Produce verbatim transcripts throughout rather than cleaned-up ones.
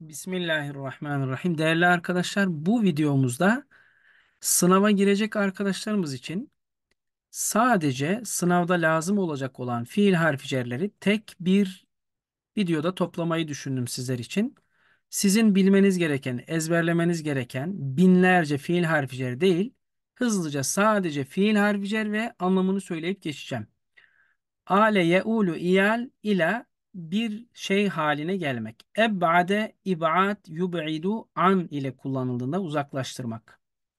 Bismillahirrahmanirrahim. Değerli arkadaşlar, bu videomuzda sınava girecek arkadaşlarımız için sadece sınavda lazım olacak olan fiil harficerleri tek bir videoda toplamayı düşündüm sizler için. Sizin bilmeniz gereken, ezberlemeniz gereken binlerce fiil harficer değil, hızlıca sadece fiil harficer ve anlamını söyleyip geçeceğim. Ale yeulu iyal ila bir şey haline gelmek. Eb'ade ib'ad yub'idu an ile kullanıldığında uzaklaştırmak.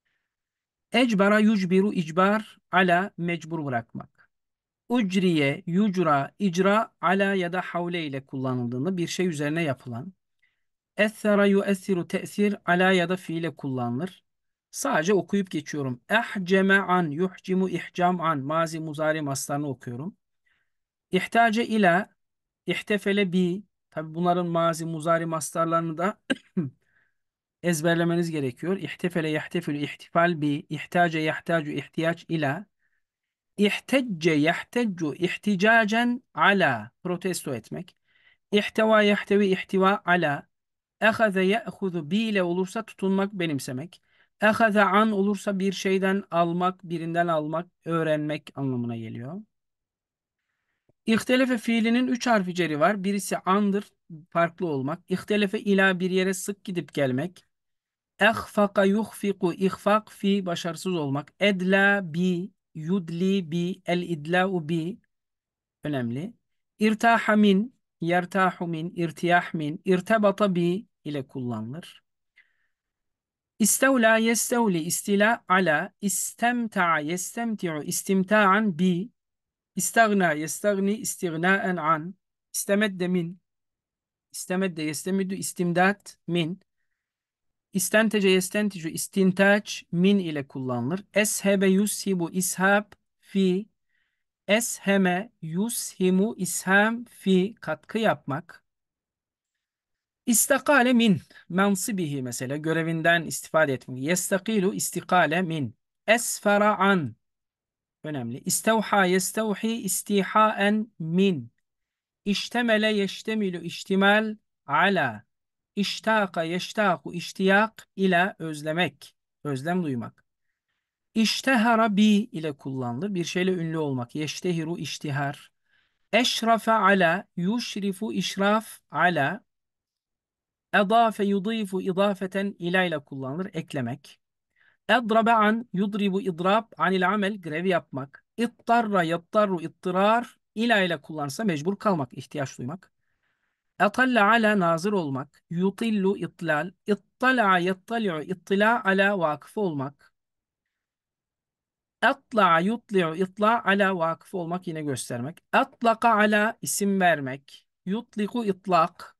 Ecbara yucbiru icbar ala mecbur bırakmak. Ucriye yucra icra ala ya da havle ile kullanıldığında bir şey üzerine yapılan. Essara yuessiru tesir ala ya da fiile kullanılır. Sadece okuyup geçiyorum. Ehceme an yuhcimu ihcam an mazi muzari maslarını okuyorum. İhtace ila İhtefele bi. Tabi bunların mazi muzari mastarlarını da ezberlemeniz gerekiyor. İhtefele yehtefülü ihtifal bi. İhtace yahtacu ihtiyaç ila. İhtecce yahteccu ihticacen ala. Protesto etmek. İhteva yehtevi ihtiva ala. Ehaze ye'huzu bi ile olursa tutunmak, benimsemek. Ehaze an olursa bir şeyden almak, birinden almak, öğrenmek anlamına geliyor. İhtelefe fiilinin üç harfi ceri var. Birisi andır, farklı olmak. İhtelefe ila bir yere sık gidip gelmek. Ehfaka yuhfiku ihfak fi başarısız olmak. Edla bi, yudli bi, el idla'u bi önemli. İrtaha min, yertahu min, irtiyah min, irtebata bi ile kullanılır. İstevla yestevli istila ala, istemta'a yestemti'u istimta'an bi, İstagna yestagni istignaen an. İstemedde min. İstemedde yestemiddu istimdat min. İstentece yestenticu istintaç min ile kullanılır. Eshebe yushibu ishab fi. Esheme yushimu isham fi katkı yapmak. İstakale min mensibihi mesela görevinden istifade etmek. Yestakilu istikale min. Esfera an önemli. İstevha yestevhi istihaen min. İştemele yeştemilü iştimal ala. İştaka yeştaku iştiyak ile özlemek. Özlem duymak. İştehara bi ile kullanılır. Bir şeyle ünlü olmak. Yeştehiru iştihar. Eşrafe ala. Yuşrifu işraf ala. Edafe yudifu idafeten ila ile kullanılır. Eklemek. Edrabe an. Yudribu idrab. Anil amel. Grev yapmak. İttarra yattarru ittirar. İla ile kullanırsa mecbur kalmak. İhtiyaç duymak. Etalla ala nazır olmak. Yutillu itlal. İttala'a yattali'u ittila ala vakıf olmak. Atla'a yutli'u itla ala vakıf olmak yine göstermek. Atlaka ala isim vermek. Yutliku itlak.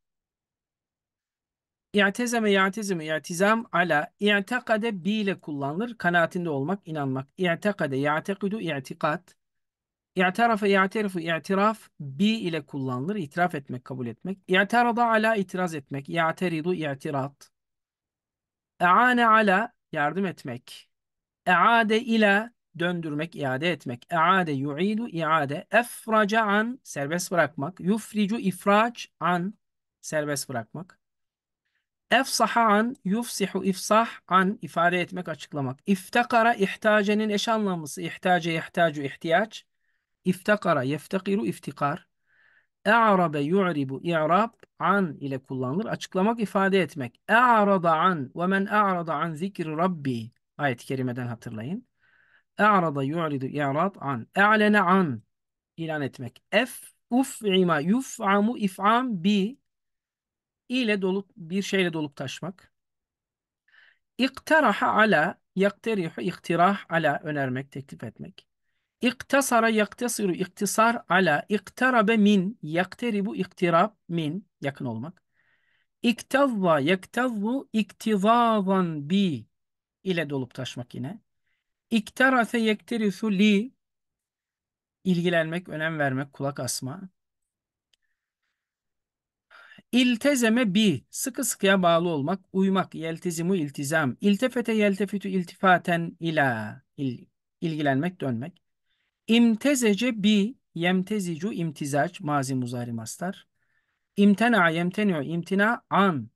İ'tezeme ya'tezime i'tizam ala. İ'tekade bi ile kullanılır. Kanaatinde olmak, inanmak. İ'tekade ya'tekidu i'tikat. İ'terafe ya'terifu i'tiraf bi ile kullanılır. İtiraf etmek, kabul etmek. İ'terada ala itiraz etmek. İ'teridu i'tirat. E'ane ala yardım etmek. E'ade ila döndürmek, iade etmek. E'ade yu'idu iade. Efraca an serbest bırakmak. Yufricu ifraç an serbest bırakmak. Efsaha an yufsihu ifsah an ifade etmek, açıklamak. İftekara ihtacenin eş anlamlısı. İhtace yehtacu ihtiyaç. İftekara yeftekiru iftikar. E'arabe yu'ribu i'rab an ile kullanılır. Açıklamak, ifade etmek. E'arada an ve men e'arada an zikri rabbi. Ayet-i kerimeden hatırlayın. E'arada yu'ridu i'rad an. E'lene an ilan etmek. Ef uf'ima yuf'amu if'am bi ile dolup bir şeyle dolup taşmak. İktaraha ala yakterihu iktirah ala önermek, teklif etmek. İktasara yaktesiru iktisar ala iktarabe min yakteribu iktirab min yakın olmak. İktazza yaktazzu iktizazan bi ile dolup taşmak yine. İktarase yekterisu li ilgilenmek, önem vermek, kulak asma. İltezeme bi sıkı sıkıya bağlı olmak, uymak, yeltezimu iltizam. İltefete yeltefitu iltifaten ila il, ilgilenmek, dönmek. İmtezece bi yemtezicu imtizac mazi muzari mastar. İmtena yemteni'u imtina an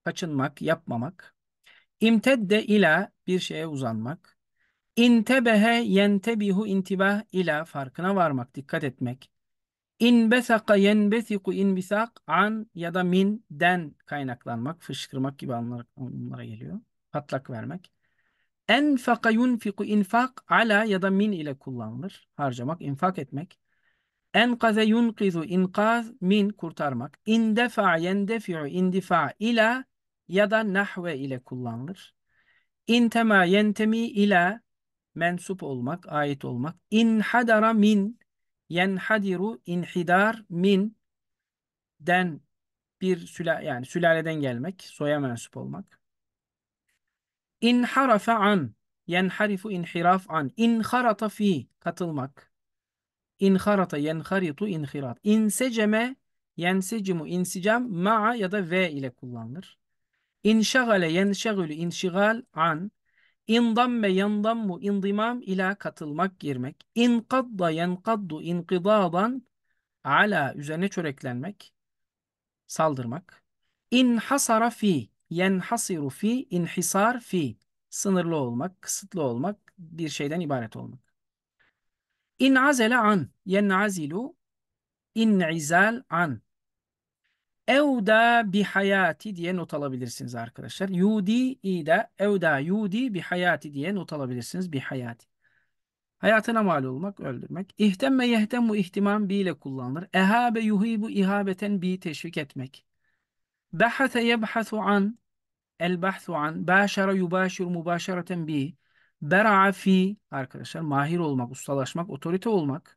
kaçınmak, yapmamak. İmtedde ila bir şeye uzanmak. İntebehe yentebihu intibah ila farkına varmak, dikkat etmek. İnbesaka yenbesiku inbisak an ya da min den kaynaklanmak, fışkırmak gibi anlar, anlamlara geliyor. Patlak vermek. Enfaka yunfiku infak ala ya da min ile kullanılır. Harcamak, infak etmek. Enkaze yunkizu inkaz min kurtarmak. İndefa yendefi'u indifa ila ya da nahve ile kullanılır. İntema yentemi ila mensup olmak, ait olmak. İnhadara min yenhadiru inhidar min den bir süla yani sülaleden gelmek, soya mensup olmak. İnharafe an yenharifu inhiraf an. İnharata fi katılmak. İnharata yenharitu inhirat. İnseceme yensecimu insicam ma'a ya da ve ile kullanılır. İnşagale yenşagülü inşigal an. İndamme yandammu indimam ila katılmak, girmek. İnkadda yenkaddu inkidadan ala üzerine çöreklenmek, saldırmak. İnhasara fi yenhasiru fi inhisar fi sınırlı olmak, kısıtlı olmak, bir şeyden ibaret olmak. İnazele an yenazilu inizal an. Evda bi hayati diye not alabilirsiniz arkadaşlar. Yudi ida evda yudi bi hayati diye not alabilirsiniz. Bi hayati. Hayatına mal olmak, öldürmek. İhtemme yehtemu ihtimam bi ile kullanılır. Ehabe yuhibu ihabeten bi teşvik etmek. Bahase yebhasu an el bahsu an. Başara yubaşir mübaşereten bi. Bera'a fi arkadaşlar mahir olmak, ustalaşmak, otorite olmak.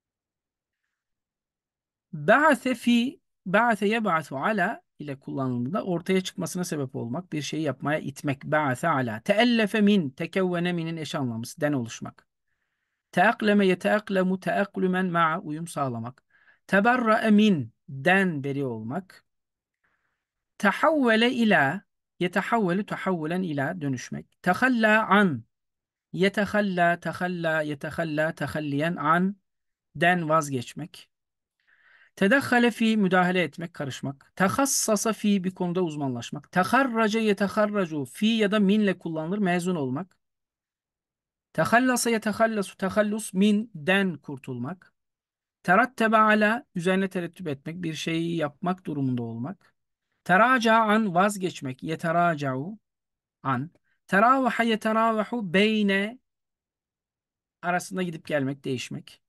Ba'ase fi ba'ase yeb'asu ala ile kullanıldığında ortaya çıkmasına sebep olmak, bir şeyi yapmaya itmek. Ba'ase ala. Teellefe min, tekevvene minin eş anlamlısı, den oluşmak. Teakleme yeteaklemu teaklümen ma'a uyum sağlamak. Teberra'e min, den beri olmak. Tehavvele ila yetehavvelu tehavvulen ila dönüşmek. Tehalla an yetehalla tehalla yetehalla tehalliyen an den vazgeçmek. Tedakhale fi müdahale etmek, karışmak. Tehassasa fi bir konuda uzmanlaşmak. Teharraca yeteharracu fi ya da minle kullanılır, mezun olmak. Tehallasa yetehallasu tehallus minden kurtulmak. Terattebe ala üzerine terettüp etmek, bir şeyi yapmak durumunda olmak. Teraca an vazgeçmek, yeteracau an. Teravaha yeteravahu beyne arasında gidip gelmek, değişmek.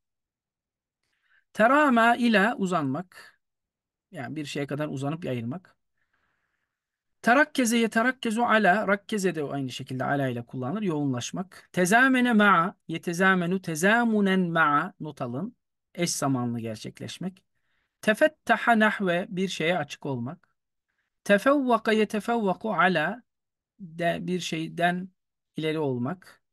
Terama ile uzanmak, yani bir şeye kadar uzanıp yayılmak. Terakkeze yeterakkezu ala, rakkeze de aynı şekilde ala ile kullanılır, yoğunlaşmak. Tezamene ma'a, yetezamenu tezamunen ma'a, not alın, eş zamanlı gerçekleşmek. Tefettaha nahve, bir şeye açık olmak. Tefevvaka yetefevvaku ala, de bir şeyden ileri olmak.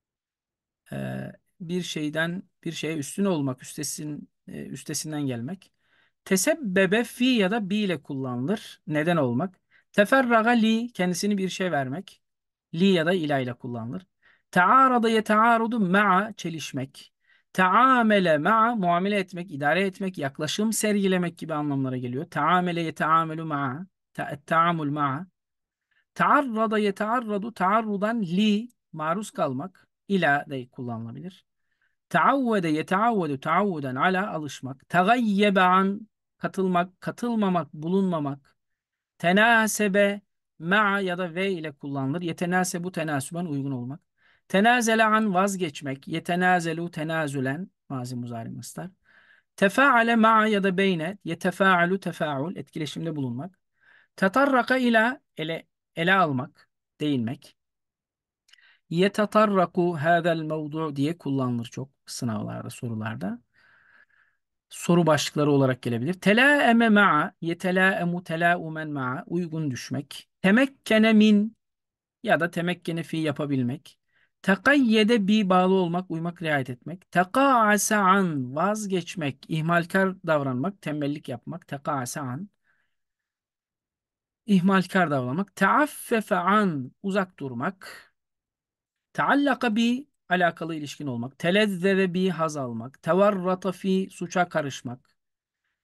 Ee, bir şeyden bir şeye üstün olmak, üstesin, e, üstesinden gelmek. Tesebbebe fi ya da bi ile kullanılır. Neden olmak. Teferraga li kendisini bir şey vermek. Li ya da ila ile kullanılır. Taarada yetaarudu ma'a çelişmek. Taamele ma'a muamele etmek, idare etmek, yaklaşım sergilemek gibi anlamlara geliyor. Taamele yeteamelu ma'a. Ta taamul ma'a. Taarrada yetaarradu taarrudan li maruz kalmak. İla da kullanılabilir. Taavvede yeteavvedu taavvuden ala alışmak. Tagayyebe an katılmak, katılmamak, bulunmamak. Tenasebe ma'a ya da ve ile kullanılır. Yetenasebu tenasüben uygun olmak. Tenazele an vazgeçmek. Yetenazelu tenazülen mazi muzari mıstar. Tefaale ma'a ya da beyne. Yetefaalu tefaul etkileşimde bulunmak. Tatarraka ila ele, ele almak, değinmek. Yetatarraku hadal mevdu diye kullanılır çok sınavlarda, sorularda. Soru başlıkları olarak gelebilir. Telaeme ma'a, yetelaemu telaumen ma'a, uygun düşmek. Temekkene min ya da temekkene fi yapabilmek. Tekayyede bi bağlı olmak, uymak, riayet etmek. Tekaase an vazgeçmek, ihmalkar davranmak, tembellik yapmak. Tekaase an ihmalkar davranmak. Teaffefe an uzak durmak. Teallaka bi alakalı ilişkin olmak. Telezzeze bi haz almak. Tevarrata fi suça karışmak.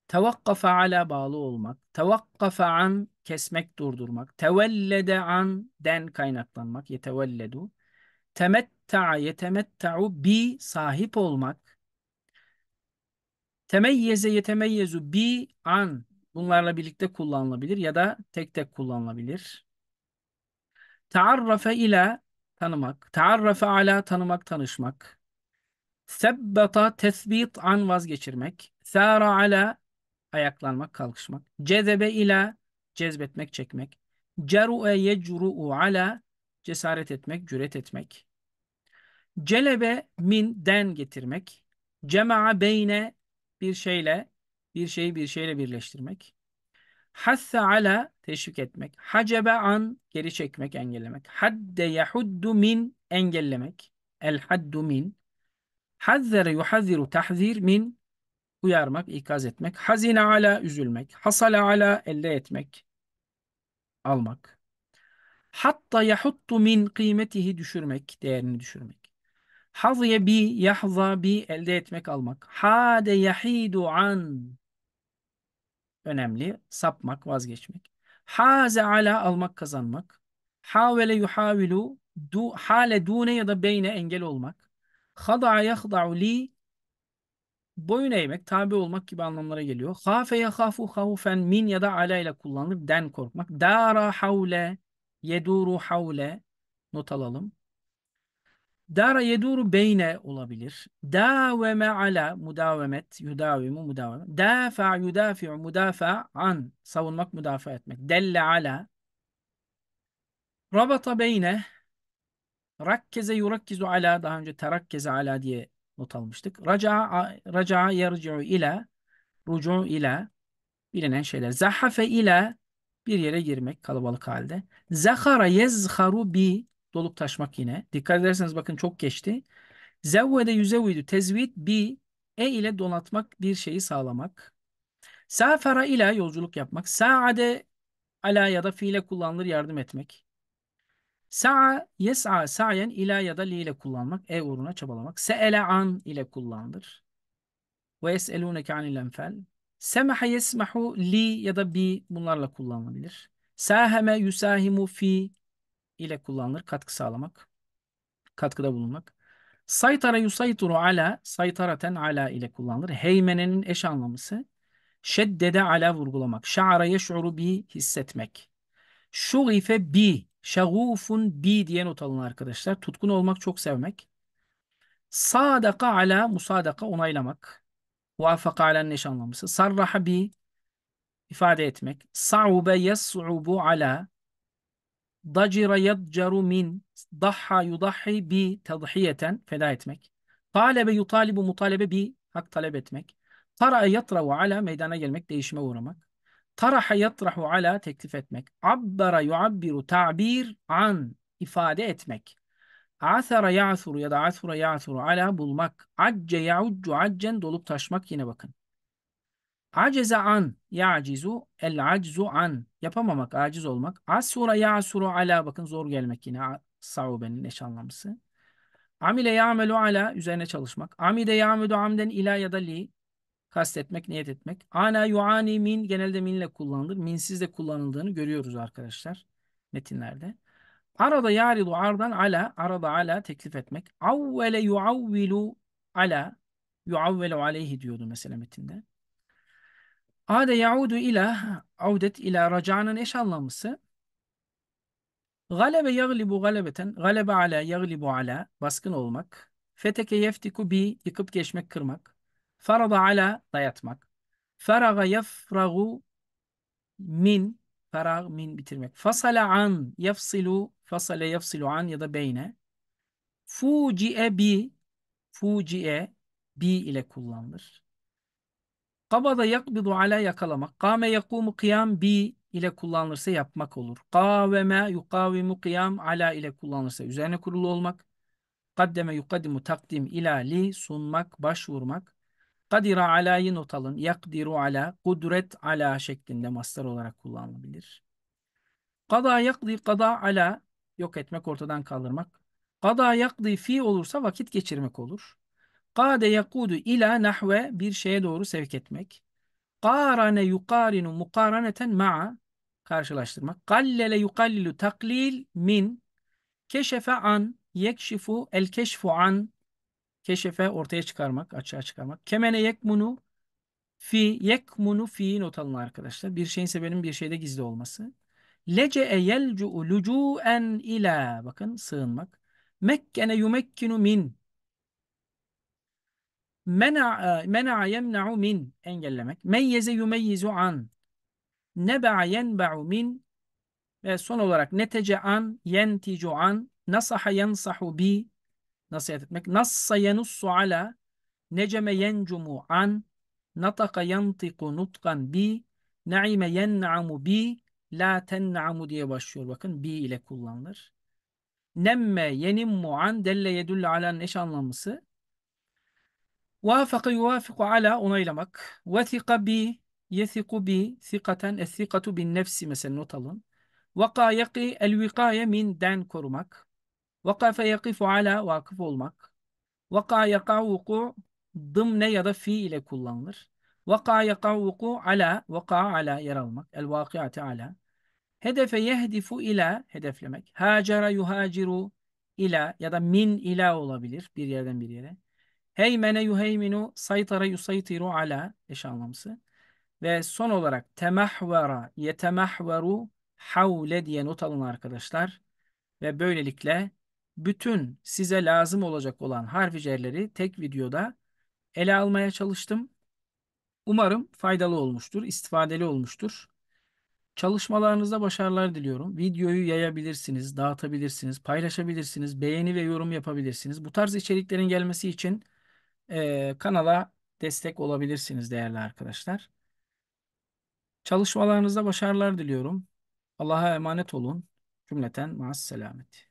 Tevakkafe ala bağlı olmak. Tevakkafe an kesmek, durdurmak. Tevellede an den kaynaklanmak. Yetevelledu. Temetta'a yetemetta'u bi sahip olmak. Temeyyeze yetemeyyezu bi an bunlarla birlikte kullanılabilir ya da tek tek kullanılabilir. Taarrafe ila tanımak. Taarrafe ala tanımak, tanışmak. Sebbeta tesbit an vazgeçirmek. Sara ala ayaklanmak, kalkışmak. Cezebe ila cezbetmek, çekmek. Ceru'e yecru'u ala cesaret etmek, cüret etmek. Celebe min den getirmek. Cema'a beyne bir şeyle bir şeyi bir şeyle birleştirmek. Hasse ala teşvik etmek. Hacebe an geri çekmek, engellemek. Hadde yahuddu min engellemek. El haddu min. Hazzere yuhazziru tahzir min uyarmak, ikaz etmek. Hazine ala üzülmek. Hasale ala elde etmek, almak. Hatta yahuttu min kıymetihi düşürmek, değerini düşürmek. Haziye bi yahza bi elde etmek, almak. Hade yahidu an önemli, sapmak, vazgeçmek. Haze ala almak, kazanmak. Havele yuhavilu du hale dune ya da beyne engel olmak. Hada'a yahda'u li boyun eğmek, tabi olmak gibi anlamlara geliyor. Hafe yahafu havfen min ya da ala ile kullanılır. Den korkmak. Dara havle yeduru havle not alalım. Dara yeduru beyne olabilir. Daveme ala mudavemet yudavimu mudaveme. Dafa yudafi'u mudafa an savunmak, müdafaa etmek. Delle ala rabata beyne rakkeze yurakkizu ala daha önce terakkeze ala diye not almıştık. Raca'a raca'a yerci'u ila rucu ila bilinen şeyler. Zahafe ila bir yere girmek kalabalık halde. Zahara yezharu bi dolup taşmak yine. Dikkat ederseniz bakın çok geçti. Zevvede yüzevvidu tezvid bi e ile donatmak, bir şeyi sağlamak. Safara ila yolculuk yapmak. Saade ala ya da fiile kullanılır, yardım etmek. Sa'a yes'a sa'yen ila ya da li ile kullanmak. E uğruna çabalamak. Se'ele an ile kullanılır. Ve yes'elûneke anil enfal. Semaha yesmahu li ya da bi bunlarla kullanılabilir. Saheme yusahimu fi ile kullanılır. Katkı sağlamak. Katkıda bulunmak. Saytara yusayturu ala saytaraten ala ile kullanılır. Heymenenin eş anlamısı. Şeddede ala vurgulamak. Şa'ara yeş'uru bi hissetmek. Şugife bi şagufun bi diye not alın arkadaşlar. Tutkun olmak, çok sevmek. Sadaka ala musadaka onaylamak. Muvafaka alanın eş anlamısı. Sarraha bi ifade etmek. Sa'ube yes'ubu ala dacira yadcaru min dahha yudahhi bi tadhiyeten feda etmek. Talebe yutalibu mutalebe bi hak talep etmek. Tara'a yatrahu ala meydana gelmek, değişime uğramak. Taraha yatrahu ala teklif etmek. Abbara yuabbiru ta'bir an ifade etmek. Asara ya'suru ya da asura ya'suru ala bulmak. Acce ya'uccu accen dolup taşmak, yine bakın. Aceze an ya'cizu el aczu an yapamamak, aciz olmak. Asura ya'suru ala bakın zor gelmek, yine saubenin eş anlamlısı. Amile ya'melu ala üzerine çalışmak. Amide ya'medu amden ila ya da li kastetmek, niyet etmek. Ana yuani min genelde minle kullanılır. Minsiz de kullanıldığını görüyoruz arkadaşlar metinlerde. Arada yaridu ardan ala arada ala teklif etmek. Avvele yuavvilu ala yuavvelu aleyhi diyordu mesela metinde. Ade yaudu ila audet ila raca'nın eş anlamlısı. Galebe yaglibu galebeten galebe ala yaglibu ala baskın olmak. Feteke yeftiku bi yıkıp geçmek, kırmak. Farada ala dayatmak. Faraga yafragu min farag min bitirmek. Fasala an yafsilu fasale yafsilu an ya da beyne. Fuci'e bi fuci'e bi ile kullanılır. Kabada yakbidu ala yakalamak. Kâme yakumu kıyam bi ile kullanılırsa yapmak olur. Kâveme yukavimu kıyam ala ile kullanılırsa üzerine kurulu olmak. Kaddeme yukaddimu takdim ila li sunmak, başvurmak. Kadira alayı not alın. Yakdiru ala, kudret ala şeklinde mastar olarak kullanılabilir. Kada yakdi kada ala yok etmek, ortadan kaldırmak. Kada yakdi fi olursa vakit geçirmek olur. Kade yakudu ila nahve bir şeye doğru sevk etmek. Qarane yuqarinu mukaraneten ma'a, karşılaştırmak. Gallele yukallilu taklil min. Keşefe an yekşifu el keşfu an. Keşefe ortaya çıkarmak, açığa çıkarmak. Kemene yekmunu fi, yekmunu fi not alın arkadaşlar. Bir şeyin sebebinin bir şeyde gizli olması. Lece'e yelcu'u lucu'en ila, bakın sığınmak. Mekkene yumekkinu min. Mena'a mena'a yemna'u min, engellemek. Meyyeze yumeyyizu an. Nebe'a yenbe'u min. Ve son olarak netece an, yenticu an. Nasaha yansahu bi, nasihat etmek. Nassa yenussu ala. Neceme yencumu an. Nataka yantiku nutkan bi. Naime yenna'amu bi. La tenna'amu diye başlıyor. Bakın bi ile kullanılır. Nemme yenimmu an delle yedülle ala'nın eş anlamlısı. Vafaka yuvafiku ala, onaylamak. Vethika bi, yethiku bi, thikaten, ethikatu bin nefsi mesela not alın. Vaka yaki el vikaye min den, korumak. Vakafe yakifu ala, vakıf olmak. Vaka yaka vuku dımne ya da fi ile kullanılır. Vaka yaka vuku ala, vaka ala yer almak. El vakiate ala. Hedefe yehdifu ila, hedeflemek. Hacera yuhaciru ila ya da min ila olabilir bir yerden bir yere. Heymene yuheyminu, saytara yusaytiru ala, eş anlamlısı. Ve son olarak temahvera yetemahveru havle diye not alın arkadaşlar. Ve böylelikle bütün size lazım olacak olan harfi cerleri tek videoda ele almaya çalıştım. Umarım faydalı olmuştur, istifadeli olmuştur. Çalışmalarınızda başarılar diliyorum. Videoyu yayabilirsiniz, dağıtabilirsiniz, paylaşabilirsiniz, beğeni ve yorum yapabilirsiniz. Bu tarz içeriklerin gelmesi için e, kanala destek olabilirsiniz değerli arkadaşlar. Çalışmalarınızda başarılar diliyorum. Allah'a emanet olun. Cümleten maas selamet.